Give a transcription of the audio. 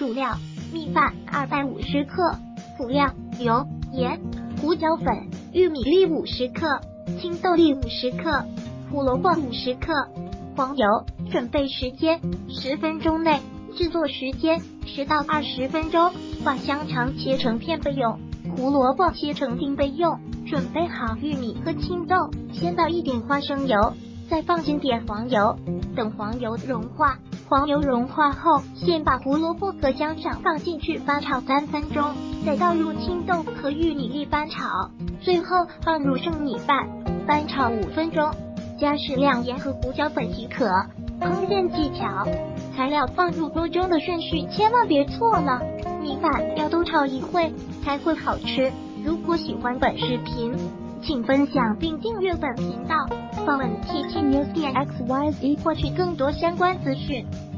主料：米饭250克，辅料：油、盐、胡椒粉、玉米粒50克、青豆粒50克、胡萝卜50克、黄油。准备时间10分钟内，制作时间10到20分钟。把香肠切成片备用，胡萝卜切成丁备用。准备好玉米和青豆，先倒一点花生油，再放进点黄油，等黄油融化。黄油融化后，先把胡萝卜和香肠放进去翻炒3分钟，再倒入青豆和玉米粒翻炒，最后放入剩米饭，翻炒5分钟，加适量盐和胡椒粉即可。烹饪技巧：材料放入锅中的顺序千万别错了，米饭要多炒一会才会好吃。如果喜欢本视频，请分享并订阅本频道，访问 TT News 点 XYZ 获取更多相关资讯。